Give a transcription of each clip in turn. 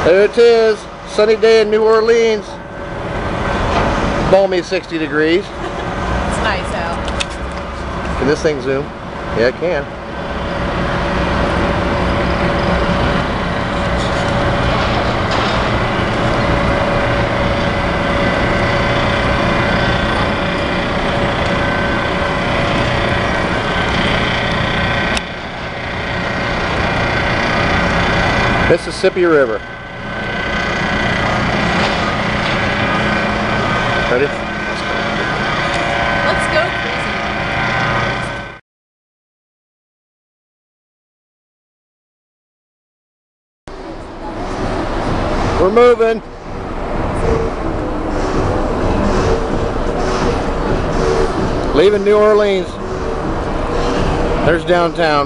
There it is, sunny day in New Orleans. Balmy 60 degrees. It's nice out. Can this thing zoom? Yeah, it can. Mississippi River. Ready? Let's go crazy. We're moving. Leaving New Orleans. There's downtown.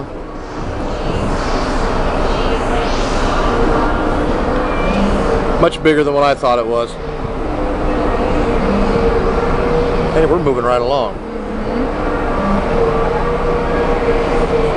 Much bigger than what I thought it was. Hey, we're moving right along.